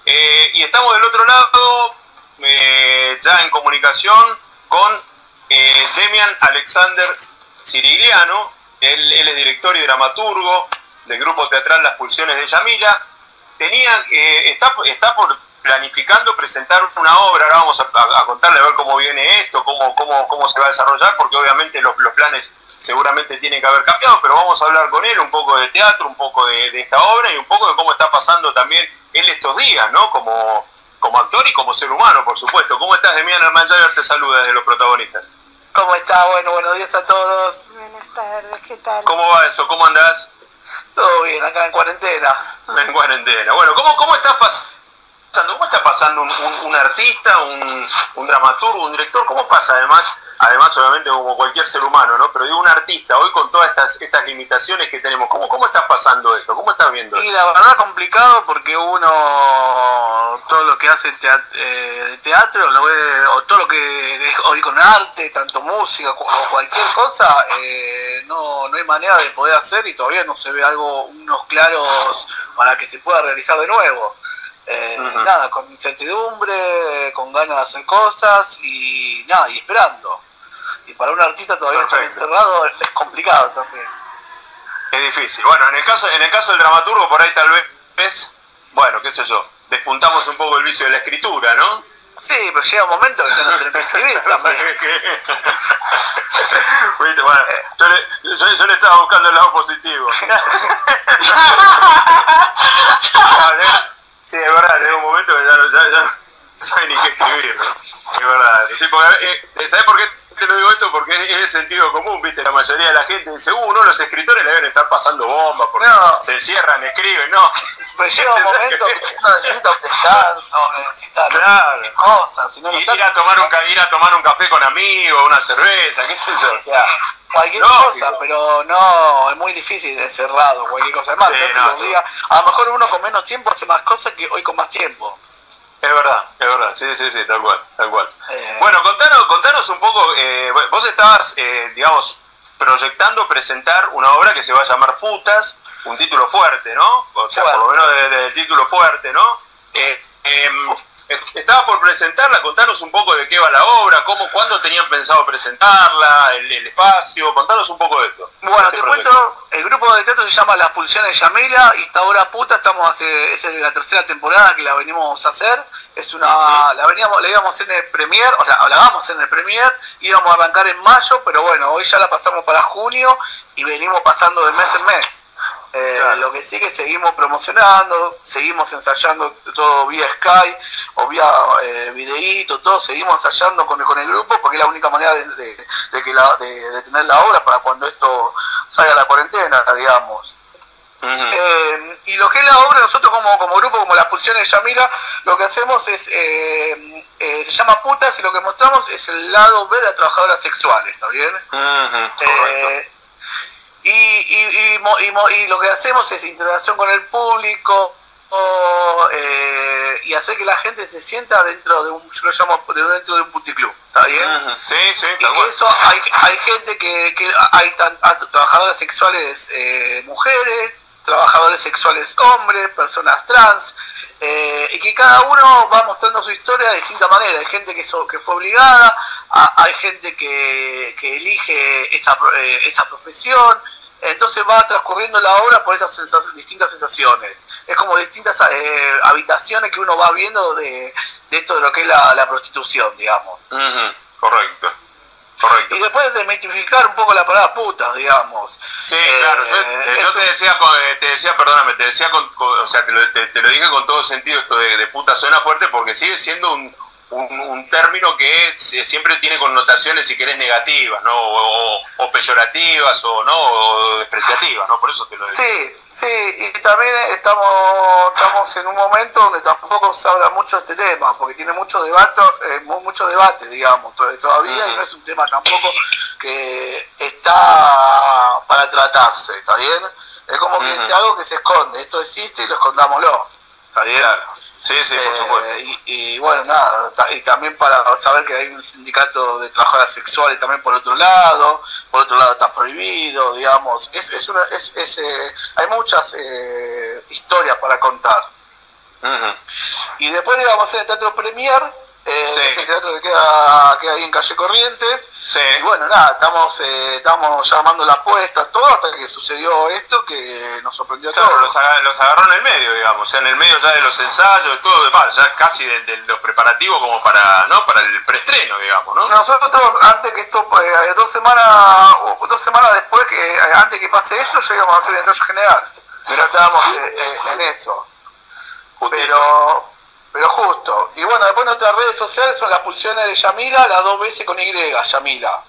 Y estamos del otro lado, ya en comunicación con Demian Alexander Cirigliano. Él es director y dramaturgo del grupo teatral Las Pulsiones de Yamila. Está planificando presentar una obra. Ahora vamos a contarle a ver cómo viene esto, cómo se va a desarrollar, porque obviamente los planes seguramente tienen que haber cambiado, pero vamos a hablar con él un poco de teatro, un poco de esta obra y un poco de cómo está pasando también él estos días, ¿no? Como actor y como ser humano, por supuesto. ¿Cómo estás, Demian? Hernán Javier te saluda desde Los Protagonistas. ¿Cómo está? Bueno, buenos días a todos. Buenas tardes, ¿qué tal? ¿Cómo va eso? ¿Cómo andás? Todo bien, acá en cuarentena. En cuarentena. Bueno, ¿cómo estás pasando? ¿Cómo está pasando un artista, un dramaturgo, un director? ¿Cómo pasa además obviamente como cualquier ser humano, ¿no? Pero digo, un artista hoy con todas estas limitaciones que tenemos, ¿cómo estás pasando esto? ¿Cómo estás viendo esto? Y la verdad complicado porque uno, todo lo que hace de teatro, lo ve, o todo lo que es hoy con arte, tanto música o cualquier cosa, no hay manera de poder hacer y todavía no se ve unos claros para que se pueda realizar de nuevo. Nada, con incertidumbre, con ganas de hacer cosas y nada, y esperando. Y para un artista todavía estar encerrado es complicado también. Es difícil. Bueno, en el caso del dramaturgo, por ahí tal vez, bueno, qué sé yo, despuntamos un poco el vicio de la escritura, ¿no? Sí, pero llega un momento que ya no tenés que escribir también. Bueno, yo le estaba buscando el lado positivo. Sí, es verdad, llega un momento que ya no sabe ni qué escribir, ¿no? Es verdad. Sí, porque, ¿sabés por qué te lo digo esto? Porque es de sentido común, ¿viste? La mayoría de la gente dice, los escritores le deben estar pasando bombas, porque se encierran, escriben, ¿no? Pero llega un momento que uno necesita un descanso, necesita cosas. Si no ir a tomar un café con amigos, una cerveza, qué sé yo, o sea... Cualquier cosa, pero no, es muy difícil encerrado, cualquier cosa. Además, a lo mejor uno con menos tiempo hace más cosas que hoy con más tiempo. Es verdad, sí, tal cual. Bueno, contanos un poco, vos estabas, digamos, proyectando presentar una obra que se va a llamar Putas, un título fuerte, ¿no? O sea, por lo menos del título fuerte, ¿no? Estaba por presentarla, contanos un poco de qué va la obra, cuándo tenían pensado presentarla, el espacio, contanos un poco de esto. Bueno, te cuento, el grupo de teatro se llama Las Pulsiones de Yamila y esta obra Puta, es la tercera temporada que la venimos a hacer, la íbamos a hacer en el premier, o sea, la vamos a hacer en el premier, íbamos a arrancar en mayo, pero bueno, hoy ya la pasamos para junio y venimos pasando de mes en mes. Lo que sí que seguimos promocionando, seguimos ensayando todo vía Skype o vía videíto, todo, seguimos ensayando con el grupo porque es la única manera de tener la obra para cuando esto salga a la cuarentena, digamos. Y lo que es la obra, nosotros como grupo, como Las Pulsiones de Yamila, lo que hacemos es, se llama Putas y lo que mostramos es el lado B de las trabajadoras sexuales, ¿está bien? Y lo que hacemos es interacción con el público y hacer que la gente se sienta dentro de yo lo llamo dentro de un puticlub, ¿está bien? Sí, y eso hay gente que hay trabajadoras sexuales mujeres, trabajadores sexuales hombres, personas trans, y que cada uno va mostrando su historia de distinta manera. Hay gente que fue obligada, hay gente que elige esa profesión. Entonces va transcurriendo la obra por esas distintas sensaciones. Es como distintas habitaciones que uno va viendo de esto de lo que es la prostitución, digamos. Correcto. Y después de desmitificar un poco la palabra putas, digamos. Sí, claro. Yo te decía, perdóname, o sea, te lo dije con todo sentido, esto de puta suena fuerte porque sigue siendo un término que siempre tiene connotaciones, si querés, negativas, ¿no? O peyorativas, o despreciativas, ¿no? Por eso te lo digo. Sí, y también estamos en un momento donde tampoco se habla mucho de este tema, porque tiene mucho debate, digamos, todavía, y no es un tema tampoco que está para tratarse, ¿está bien? Es como que es algo que se esconde, esto existe y lo escondámoslo, ¿está bien? Claro. Sí, por supuesto. Y bueno, nada, y también para saber que hay un sindicato de trabajadoras sexuales también por otro lado está prohibido, digamos, hay muchas historias para contar. Y después le íbamos a hacer el Teatro Premier, que es el teatro que queda ahí en Calle Corrientes. Sí. Y bueno, nada, estamos llamando la apuesta, todo hasta que sucedió esto que nos sorprendió a claro, todos. los agarró en el medio, digamos, o sea, en el medio ya de los ensayos, de todo, ya casi de los preparativos como para el preestreno, digamos, ¿no? Nosotros, antes que esto, 2 semanas después, antes que pase esto, ya íbamos a hacer el ensayo general. Pero estábamos en eso. Pero justo. Y bueno, después nuestras redes sociales son las pulsiones de Yamila, las 2 veces con Y, Yamila.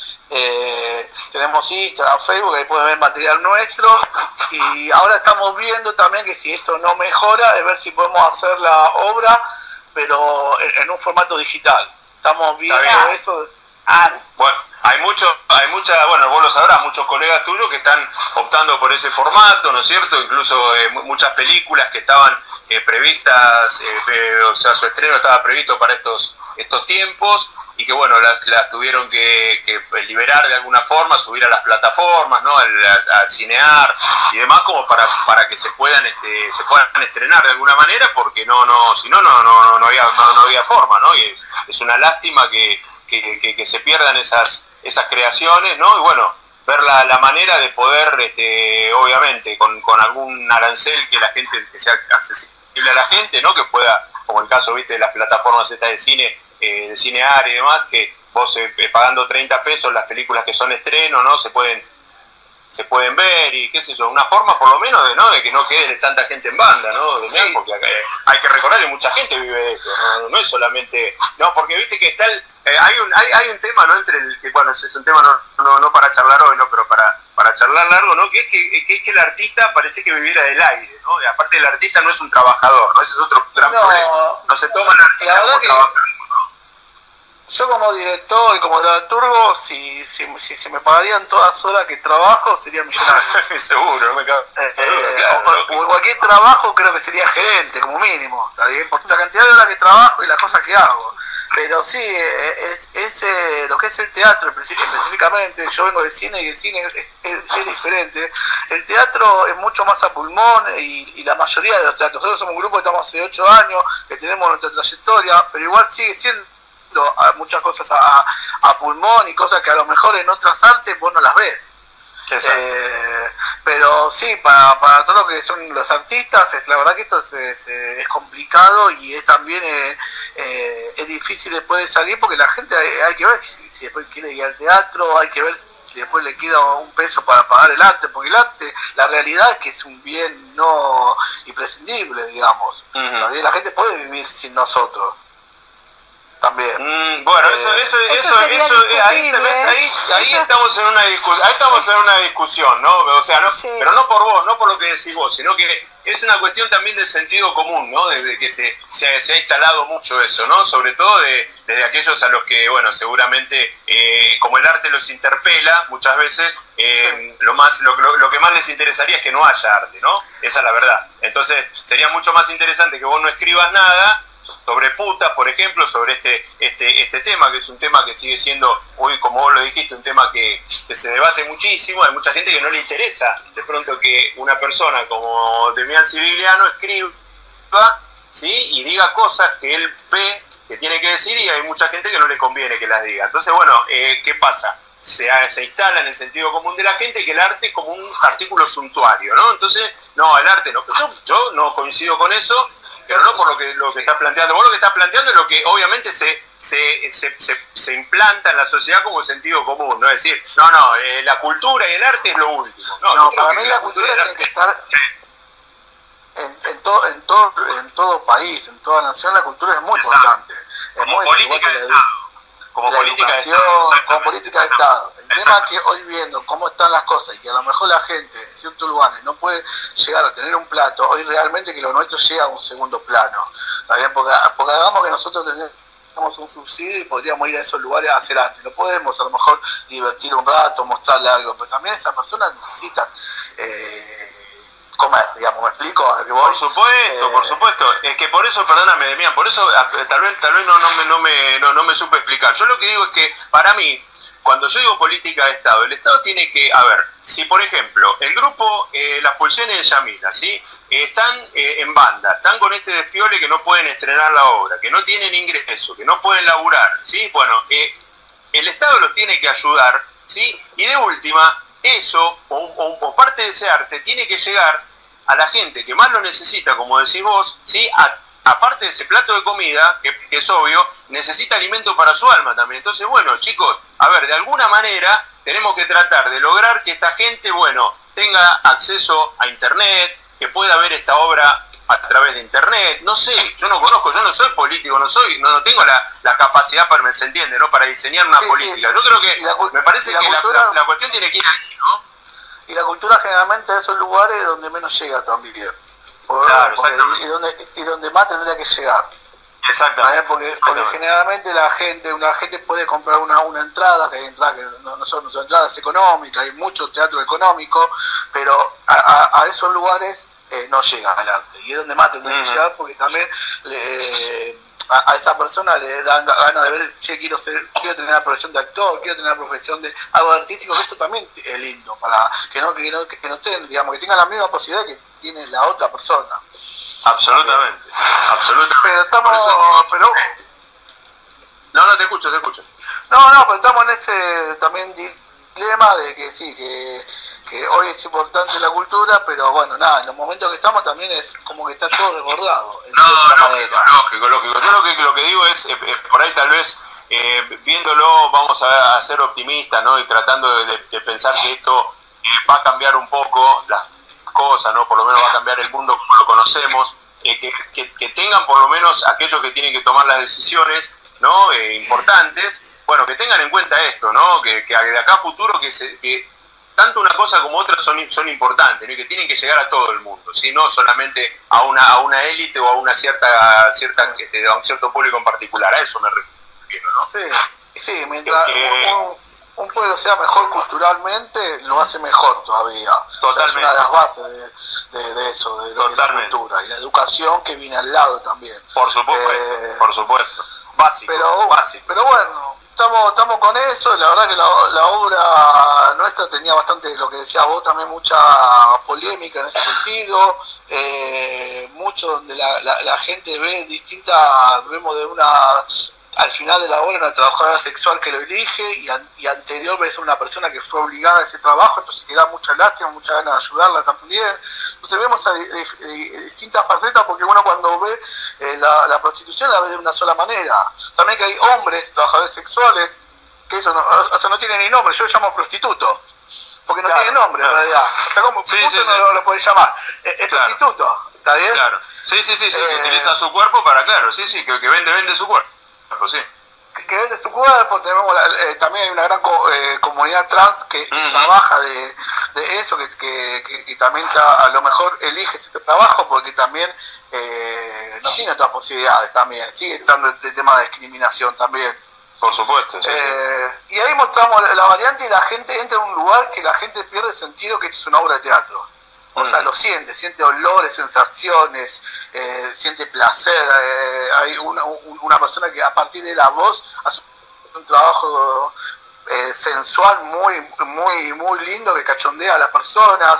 Tenemos Instagram, Facebook, ahí pueden ver material nuestro. Y ahora estamos viendo también que si esto no mejora, es ver si podemos hacer la obra, pero en un formato digital. Estamos viendo eso. Bueno, bueno, vos lo sabrás, muchos colegas tuyos que están optando por ese formato, ¿no es cierto? Incluso muchas películas que estaban previstas, o sea, su estreno estaba previsto para estos tiempos y que bueno, las tuvieron que liberar de alguna forma, subir a las plataformas, ¿no? al Cinear y demás, como para que se puedan estrenar de alguna manera, porque si no había forma, ¿no? Y es una lástima que se pierdan esas creaciones, ¿no? Y bueno, ver la manera de poder, obviamente, con algún arancel que la gente, que sea accesible a la gente, ¿no? Que pueda, como el caso, viste, de las plataformas estas de cine, de Cinear y demás, que vos pagando 30 pesos las películas que son estreno, ¿no? Se pueden ver y qué sé yo, una forma por lo menos de que no quede tanta gente en banda, ¿no? Sí. Porque hay que recordar que mucha gente vive de eso, no es solamente, no, porque viste que está hay un tema, ¿no? Que bueno, es un tema no para charlar hoy, ¿no? Pero para charlar largo, ¿no? Que es que el artista parece que viviera del aire, ¿no? Y aparte el artista no es un trabajador, ¿no? Ese es otro gran problema. No se toma el artista como trabajador. Yo como director y como dramaturgo, si se me pagarían todas horas que trabajo, sería millonario. Seguro, no me cago. Por cualquier trabajo creo que sería gerente, como mínimo, ¿está bien? Por la cantidad de horas que trabajo y las cosas que hago. Pero sí, lo que es el teatro específicamente, yo vengo del cine y el cine es diferente. El teatro es mucho más a pulmón y la mayoría de los teatros. Nosotros somos un grupo que estamos hace 8 años, que tenemos nuestra trayectoria, pero igual sigue siendo muchas cosas a pulmón y cosas que a lo mejor en otras artes vos no las ves. Pero sí, para todo lo que son los artistas, la verdad que esto es complicado y es también es difícil después de salir, porque la gente hay que ver si después quiere ir al teatro, hay que ver si después le queda un peso para pagar el arte, porque el arte, la realidad es que es un bien no imprescindible, digamos. La gente puede vivir sin nosotros. También. Bueno, ahí estamos en una discusión, ¿no? O sea, no, sí. Pero no por vos, no por lo que decís vos, sino que es una cuestión también del sentido común, ¿no? Desde que se ha instalado mucho eso, ¿no? Sobre todo desde aquellos a los que, bueno, seguramente, como el arte los interpela muchas veces, sí. Lo que más les interesaría es que no haya arte, ¿no? Esa es la verdad. Entonces, sería mucho más interesante que vos no escribas nada sobre putas, por ejemplo, sobre este tema, que es un tema que sigue siendo, hoy como vos lo dijiste, un tema que se debate muchísimo. Hay mucha gente que no le interesa de pronto que una persona como Demián Sibiliano escriba, ¿sí? Y diga cosas que él ve que tiene que decir, y hay mucha gente que no le conviene que las diga. Entonces, bueno, ¿qué pasa? Se instala en el sentido común de la gente que el arte es como un artículo suntuario, ¿no? Entonces, no, el arte no. Yo no coincido con eso, pero no por lo que estás planteando. Vos lo que estás planteando es lo que obviamente se implanta en la sociedad como sentido común, ¿no? Es decir, la cultura y el arte es lo último. No, para mí la cultura tiene que estar en todo país, en toda nación. La cultura es muy importante. Como política de Estado. Como política de Estado. El tema es que hoy viendo cómo están las cosas y que a lo mejor la gente en ciertos lugares no puede llegar a tener un plato, hoy realmente que lo nuestro llega a un segundo plano. ¿Está porque hagamos que nosotros tenemos un subsidio y podríamos ir a esos lugares a hacer arte. No podemos a lo mejor divertir un rato, mostrarle algo, pero también esas personas necesitan comer, digamos, ¿me explico? Por supuesto. Es que por eso, perdóname, Demián, por eso tal vez no me supe explicar. Yo lo que digo es que para mí, cuando yo digo política de Estado, el Estado tiene que, a ver, si por ejemplo el grupo Las Pulsiones de Yamila, ¿sí? están en banda, están con este despiole que no pueden estrenar la obra, que no tienen ingreso, que no pueden laburar, ¿sí? Bueno, el Estado los tiene que ayudar, ¿sí? Y de última, eso, o parte de ese arte, tiene que llegar a la gente que más lo necesita, como decís vos, ¿sí? Aparte de ese plato de comida, que es obvio, necesita alimento para su alma también. Entonces, bueno, chicos, a ver, de alguna manera tenemos que tratar de lograr que esta gente, bueno, tenga acceso a Internet, que pueda ver esta obra a través de Internet. No sé, yo no conozco, yo no soy político, no tengo la capacidad para, ¿se entiende?, ¿no?, para diseñar una política. Yo creo que, me parece que la cuestión tiene que ir ahí, ¿no? Y la cultura generalmente es esos lugares donde menos llega también. Claro, exactamente. Y donde más tendría que llegar. Exactamente. Porque generalmente la gente puede comprar una entrada, que hay entradas que no son entradas económicas, hay mucho teatro económico, pero a esos lugares no llega el arte. Y es donde más tendría que llegar, porque también a esa persona le dan ganas de ver, che, quiero tener la profesión de actor, quiero tener la profesión de algo artístico, que eso también es lindo, para que no estén, digamos, que tengan la misma posibilidad que tiene la otra persona. Absolutamente, absolutamente. Pero estamos, No, te escucho. pero estamos en ese también dilema de que sí, que hoy es importante la cultura, pero bueno, nada, en los momentos que estamos también es como que está todo desbordado. Lógico. Yo lo que digo es, por ahí tal vez, viéndolo, vamos a ser optimistas, ¿no? Y tratando de pensar que esto va a cambiar un poco las cosas, ¿no? Por lo menos va a cambiar el mundo como lo conocemos, que tengan por lo menos aquellos que tienen que tomar las decisiones, ¿no? Importantes, bueno, que tengan en cuenta esto, ¿no? Que de acá a futuro que tanto una cosa como otra son importantes, ¿no? Y que tienen que llegar a todo el mundo, ¿sí? No solamente a una élite o a una a un cierto público en particular. A eso me refiero, ¿no? Sí, mientras un pueblo sea mejor culturalmente, lo hace mejor todavía. Totalmente. O sea, es una de las bases de eso, de lo que es la cultura. Y la educación que viene al lado también. Por supuesto. Básico. Pero bueno, estamos con eso. La verdad que la obra nuestra tenía bastante, lo que decías vos, también mucha polémica en ese sentido. Mucho donde la gente ve vemos de al final de la obra una trabajadora sexual que lo elige y anterior ves a una persona que fue obligada a ese trabajo, entonces que da mucha lástima, mucha ganas de ayudarla también. Entonces vemos a distintas facetas, porque uno cuando ve la prostitución la ve de una sola manera. También que hay hombres, trabajadores sexuales, que eso no tiene ni nombre, yo lo llamo prostituto, porque no tiene nombre en realidad. O sea, como no lo podés llamar, es prostituto, ¿está bien? Claro. Sí, que utiliza su cuerpo para, que vende su cuerpo. Sí. Que vende su cuerpo. Tenemos también hay una gran comunidad trans que trabaja de eso, que también a lo mejor elige este trabajo porque también no tiene otras posibilidades, también sigue estando el tema de discriminación también. Por supuesto, sí. Y ahí mostramos la variante y la gente entra en un lugar que la gente pierde sentido, que es una obra de teatro. O sea, lo siente olores, sensaciones, siente placer. Hay una persona que a partir de la voz hace un trabajo sensual muy lindo, que cachondea a las personas.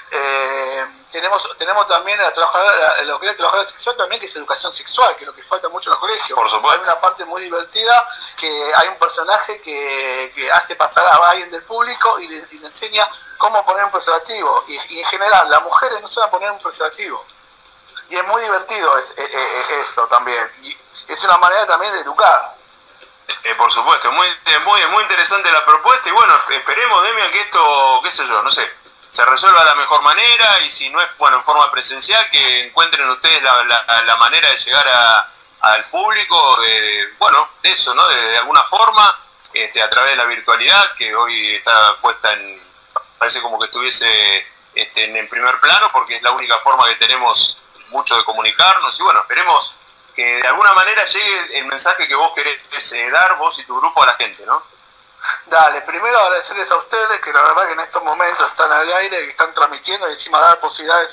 Tenemos también lo que es trabajadora sexual también, que es educación sexual, que es lo que falta mucho en los colegios. Por supuesto. Hay una parte muy divertida, que hay un personaje que hace pasar a alguien del público y le enseña cómo poner un preservativo. Y en general, las mujeres no saben poner un preservativo. Y es muy divertido eso también. Y es una manera también de educar. Por supuesto, muy interesante la propuesta. Y bueno, esperemos, Demian, que esto, qué sé yo, no sé, se resuelva de la mejor manera, y si no es en forma presencial, que encuentren ustedes la manera de llegar al público, de eso, ¿no? De alguna forma, a través de la virtualidad, que hoy está puesta parece como que estuviese en el primer plano, porque es la única forma que tenemos mucho de comunicarnos. Y bueno, esperemos que de alguna manera llegue el mensaje que vos querés dar, vos y tu grupo, a la gente, ¿no? Dale, primero agradecerles a ustedes que la verdad que en estos momentos están al aire, que están transmitiendo y encima dar posibilidades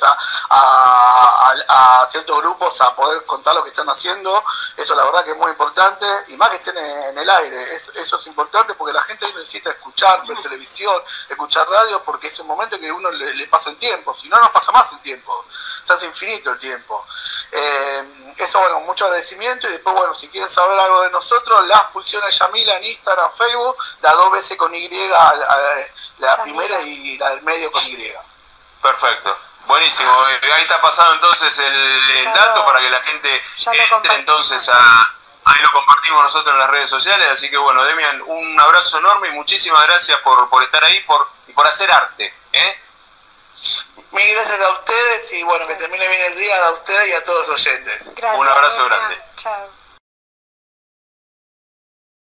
a ciertos grupos a poder contar lo que están haciendo. Eso la verdad que es muy importante y más que estén en el aire. Eso es importante porque la gente hoy necesita escuchar ver televisión, escuchar radio, porque es un momento que uno le pasa el tiempo, si no, no pasa más el tiempo. Se hace infinito el tiempo. Eso, bueno, mucho agradecimiento y después, bueno, si quieren saber algo de nosotros, Las Pulsiones Yamila en Instagram, Facebook, las dos veces con Y, la primera y la del medio con Y. Perfecto, buenísimo. Ahí está pasado entonces el dato para que la gente entre entonces ahí lo compartimos nosotros en las redes sociales, así que bueno, Demian, un abrazo enorme y muchísimas gracias por estar ahí y por hacer arte. Mil gracias a ustedes y bueno, que termine bien el día a ustedes y a todos los oyentes. Gracias, un abrazo grande. Chao.